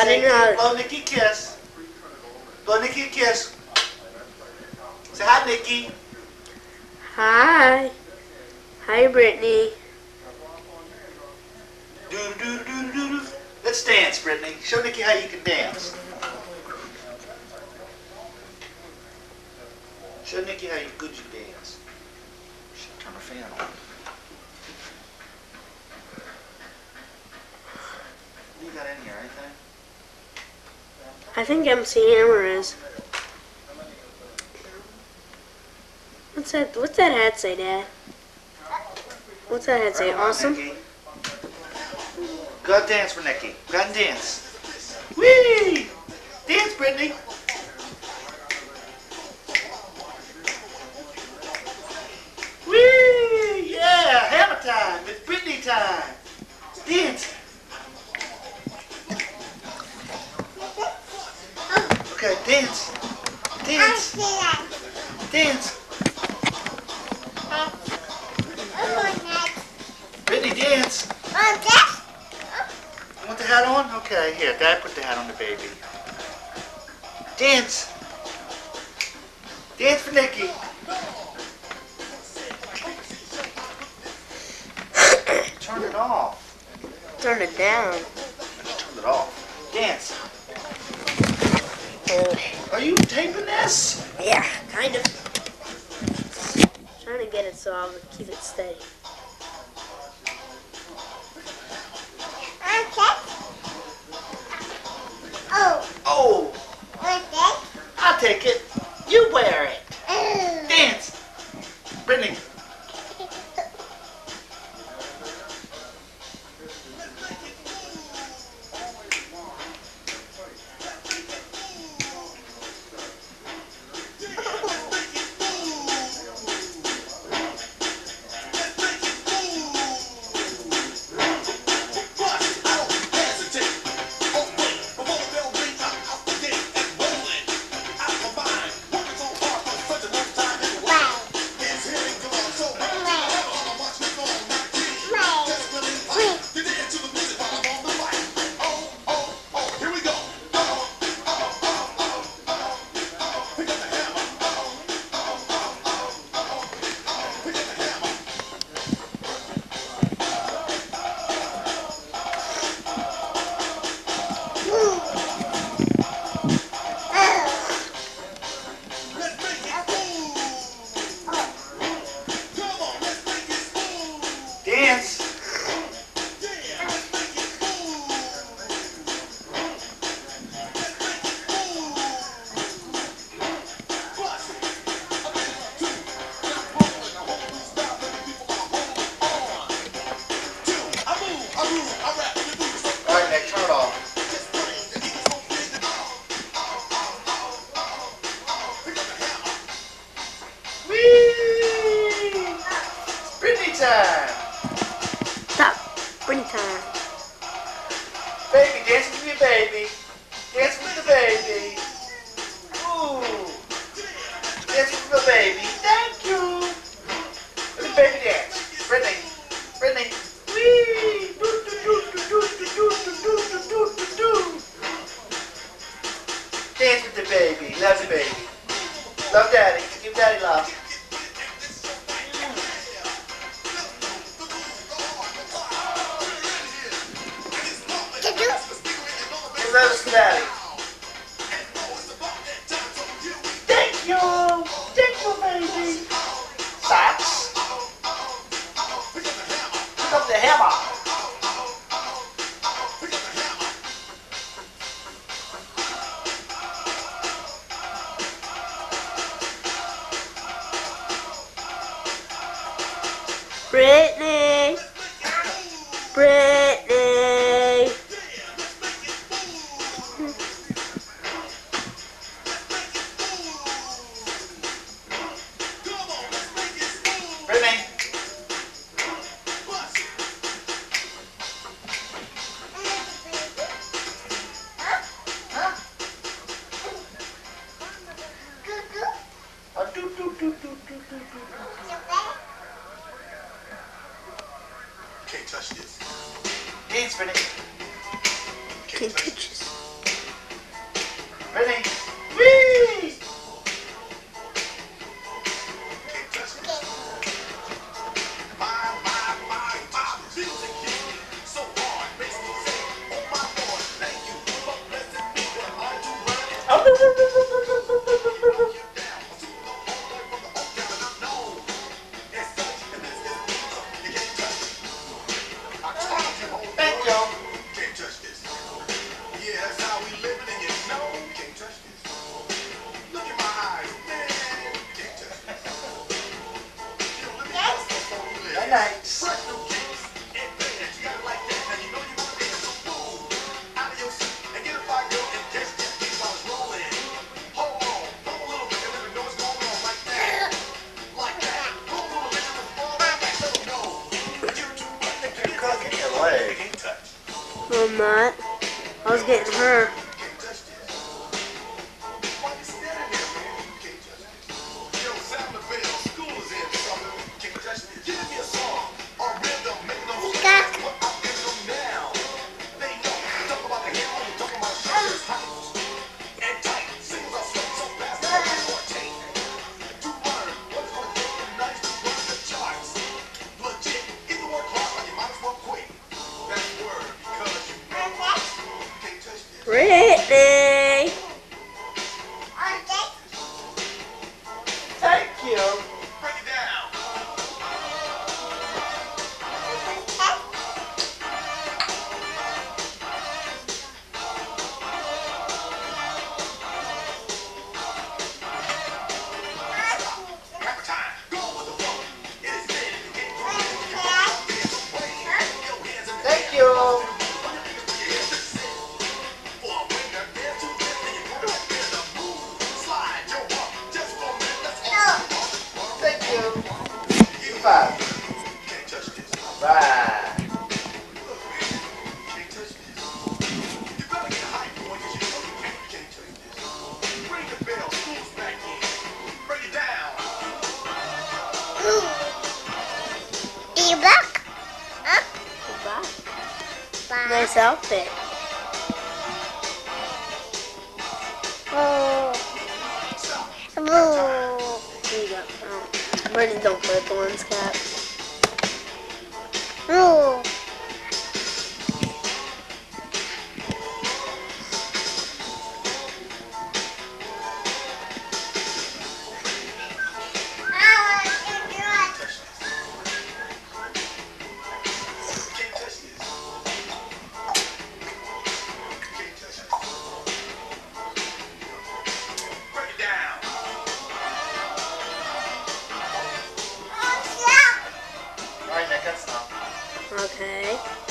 I didn't know. Blow Nikki a kiss. Blow Nikki a kiss. Say hi, Nikki. Hi. Hi, Brittany. Do do do do do do. Let's dance, Brittany. Show Nikki how you can dance. Show Nikki how good you dance. Should turn the fan on. What you got in here? Anything? I think MC Hammer is. What's that? What's that hat say, Dad? What's that hat say? Awesome. Nikki. Go out and dance for Nikki. Go out and dance. Whee! Dance, Brittany. Whee! Yeah, hammer time. It's Brittany time. Dance. Okay, dance. Dance. Dance. Brittany, dance. You want the hat on? Okay, here, Dad put the hat on the baby. Dance. Dance for Nikki. Turn it off. Turn it down. Just turn it off. Dance. Are you taping this? Yeah, kind of. Trying to get it so I'll keep it steady. Oh. I'll take it. You wear it. Dance. Brittany. Dance. All right, Nick, turn it off. Whee! It's Brittany time. Stop. Brittany time. Baby, dance with me, baby. Dance with the baby. Ooh. Dance with the baby. Thank you. Let the baby dance. Brittany. Brittany. Whee! Do, do, do, do, do, do, do, do, do, do, do, do. Dance with the baby. Love the baby. Love daddy. Give daddy love. Give those to daddy. Thank you. Thank you, baby. Socks. Pick up the hammer. Brittany. Brittany. Brittany. Huh? Do, do, do, do, do, do, do. Can't touch this. Dance, Brittany. Can't touch this. Ready? Whee! Thank you. Can't touch this. Yeah, that's how we living, and you know you can't touch this. Look in my eyes, man. You can't touch this. You know, let me tell you before we live. Night. Fresh new kicks and bands. You got it like that. Now you know you want to be so boom. Out of your seat and get a fire girl and catch that beat while it's rolling. Hold on, hold a little bit and let me know what's going on like that. Like that. Hold on a little bit and fall back. Let them know. You too much. You're cooking your leg. You can't touch. No, I'm not. I was getting her. Brittany! Thank you. Break it down. Rapper time. Go with the flow. It is big. Thank you. Thank you. You five. Can't touch this. Right. Can't touch this. You better get hype, boy, because you know you can't touch this. Ring the bell. School's back in. Break it down. Do you back? Huh? Bye. Nice outfit. Oh. Oh. There you go. Oh. Brittany, don't put the one's cap. Oh. Alright, Nick, that's enough. Okay.